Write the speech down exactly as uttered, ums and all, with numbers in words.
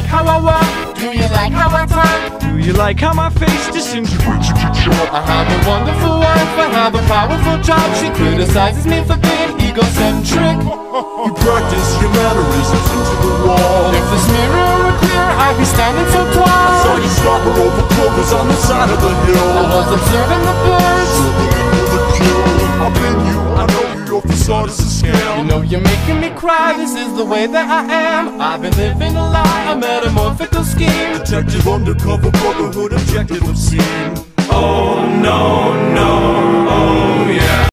like how I walk? Do you like how I talk? Do you like how my face disintegrates into chalk? I have a wonderful wife, I have a powerful job. She criticizes me for being egocentric. You practice your mannerisms into the wall. If this mirror were clear, I'd be standing so tall. Saw you slobber over clovers on the side of the hill. I was observing the birds. With a kill, I've been you, I know you, your facade is a scam. You know you're making me cry, this is the way that I am. I've been living a lie, a metamorphical scheme. Detective undercover, brotherhood, objective obscene. Oh no, no, oh yeah.